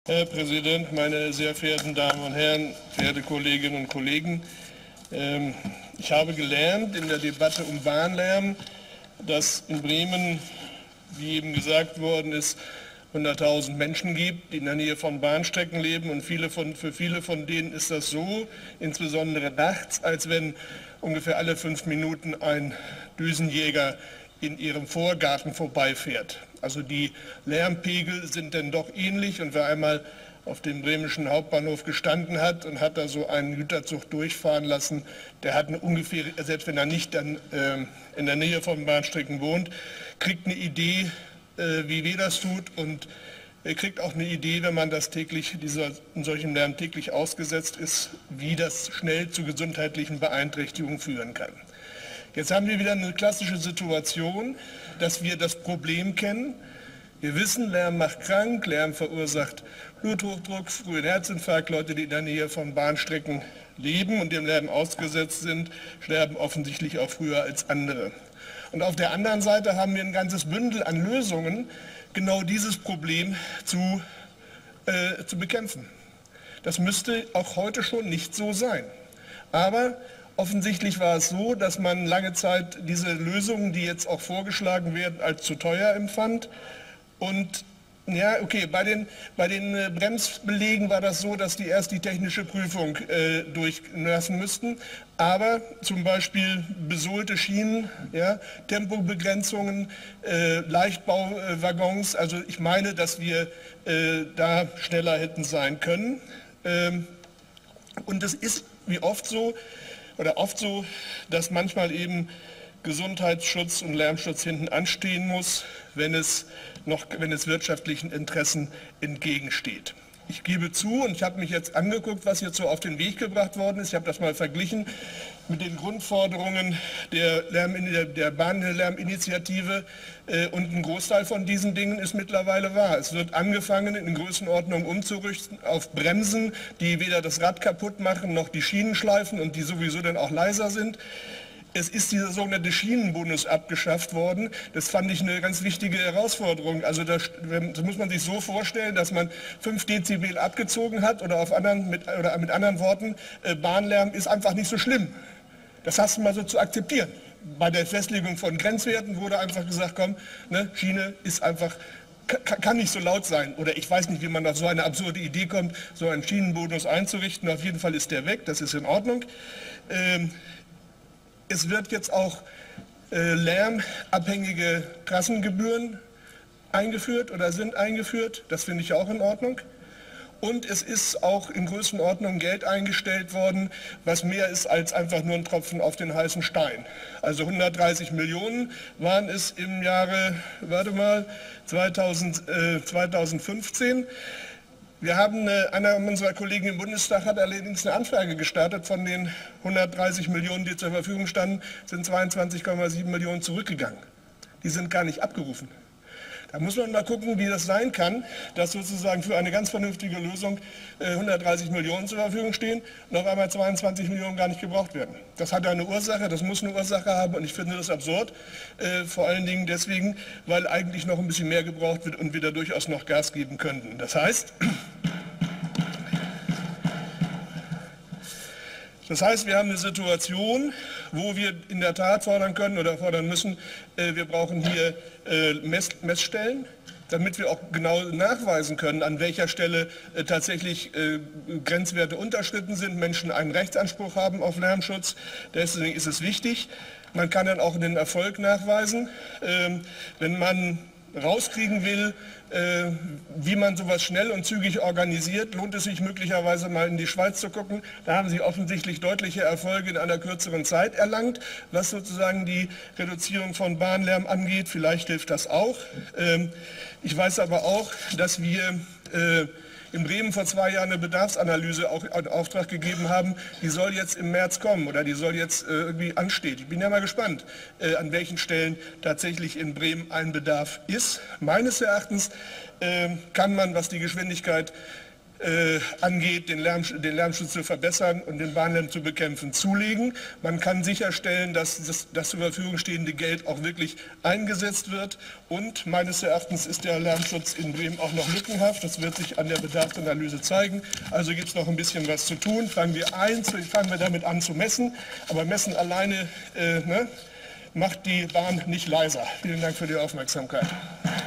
Herr Präsident, meine sehr verehrten Damen und Herren, verehrte Kolleginnen und Kollegen! Ich habe gelernt in der Debatte um Bahnlärm, dass in Bremen, wie eben gesagt worden ist, 100.000 Menschen gibt, die in der Nähe von Bahnstrecken leben, und für viele von denen ist das so, insbesondere nachts, als wenn ungefähr alle 5 Minuten ein Düsenjäger in ihrem Vorgarten vorbeifährt. Also die Lärmpegel sind dann doch ähnlich, und wer einmal auf dem bremischen Hauptbahnhof gestanden hat und hat da so einen Güterzug durchfahren lassen, der hat eine ungefähr, selbst wenn er nicht dann in der Nähe von Bahnstrecken wohnt, kriegt eine Idee, wie weh das tut, und er kriegt auch eine Idee, wenn man das täglich, solchen Lärm täglich ausgesetzt ist, wie das schnell zu gesundheitlichen Beeinträchtigungen führen kann. Jetzt haben wir wieder eine klassische Situation, dass wir das Problem kennen. Wir wissen, Lärm macht krank, Lärm verursacht Bluthochdruck, frühen Herzinfarkt. Leute, die in der Nähe von Bahnstrecken leben und dem Lärm ausgesetzt sind, sterben offensichtlich auch früher als andere. Und auf der anderen Seite haben wir ein ganzes Bündel an Lösungen, genau dieses Problem zu bekämpfen. Das müsste auch heute schon nicht so sein. Aber offensichtlich war es so, dass man lange Zeit diese Lösungen, die jetzt auch vorgeschlagen werden, als zu teuer empfand. Und ja, okay, bei den Bremsbelägen war das so, dass die erst die technische Prüfung durchlassen müssten. Aber zum Beispiel besohlte Schienen, ja, Tempobegrenzungen, Leichtbauwaggons, also ich meine, dass wir da schneller hätten sein können. Und es ist wie oft so, dass manchmal eben Gesundheitsschutz und Lärmschutz hinten anstehen muss, wenn es wirtschaftlichen Interessen entgegensteht. Ich gebe zu, und ich habe mich jetzt angeguckt, was jetzt so auf den Weg gebracht worden ist. Ich habe das mal verglichen mit den Grundforderungen der Bahnlärminitiative, und ein Großteil von diesen Dingen ist mittlerweile wahr. Es wird angefangen, in Größenordnung umzurüsten auf Bremsen, die weder das Rad kaputt machen, noch die Schienen schleifen und die sowieso dann auch leiser sind. Es ist dieser sogenannte Schienenbonus abgeschafft worden. Das fand ich eine ganz wichtige Herausforderung. Also das muss man sich so vorstellen, dass man 5 Dezibel abgezogen hat, oder mit anderen Worten, Bahnlärm ist einfach nicht so schlimm. Das hast du mal so zu akzeptieren. Bei der Festlegung von Grenzwerten wurde einfach gesagt, komm, ne, Schiene ist einfach, kann nicht so laut sein. Oder ich weiß nicht, wie man auf so eine absurde Idee kommt, so einen Schienenbonus einzurichten. Auf jeden Fall ist der weg, das ist in Ordnung. Es wird jetzt auch lärmabhängige Trassengebühren eingeführt oder sind eingeführt. Das finde ich auch in Ordnung. Und es ist auch in Größenordnung Geld eingestellt worden, was mehr ist als einfach nur ein Tropfen auf den heißen Stein. Also 130 Millionen waren es im Jahre, 2015. Einer unserer Kollegen im Bundestag hat allerdings eine Anfrage gestartet. Von den 130 Millionen, die zur Verfügung standen, sind 22,7 Millionen zurückgegangen. Die sind gar nicht abgerufen. Da muss man mal gucken, wie das sein kann, dass sozusagen für eine ganz vernünftige Lösung 130 Millionen zur Verfügung stehen und auf einmal 22 Millionen gar nicht gebraucht werden. Das hat eine Ursache, das muss eine Ursache haben, und ich finde das absurd. Vor allen Dingen deswegen, weil eigentlich noch ein bisschen mehr gebraucht wird und wir da durchaus noch Gas geben könnten. Das heißt, wir haben eine Situation, wo wir in der Tat fordern können oder fordern müssen, wir brauchen hier Messstellen, damit wir auch genau nachweisen können, an welcher Stelle tatsächlich Grenzwerte unterschritten sind, Menschen einen Rechtsanspruch haben auf Lärmschutz. Deswegen ist es wichtig. Man kann dann auch den Erfolg nachweisen, wenn man rauskriegen will, wie man sowas schnell und zügig organisiert, lohnt es sich möglicherweise mal in die Schweiz zu gucken. Da haben sie offensichtlich deutliche Erfolge in einer kürzeren Zeit erlangt, was sozusagen die Reduzierung von Bahnlärm angeht. Vielleicht hilft das auch. Ich weiß aber auch, dass wir in Bremen vor 2 Jahren eine Bedarfsanalyse auch in Auftrag gegeben haben. Die soll jetzt im März kommen, oder die soll jetzt irgendwie anstehen. Ich bin ja mal gespannt, an welchen Stellen tatsächlich in Bremen ein Bedarf ist. Meines Erachtens kann man, was die Geschwindigkeit angeht, den Lärmschutz zu verbessern und den Bahnlärm zu bekämpfen, zulegen. Man kann sicherstellen, dass das zur Verfügung stehende Geld auch wirklich eingesetzt wird. Und meines Erachtens ist der Lärmschutz in Bremen auch noch lückenhaft. Das wird sich an der Bedarfsanalyse zeigen. Also gibt es noch ein bisschen was zu tun. Fangen wir damit an zu messen. Aber Messen alleine macht die Bahn nicht leiser. Vielen Dank für die Aufmerksamkeit.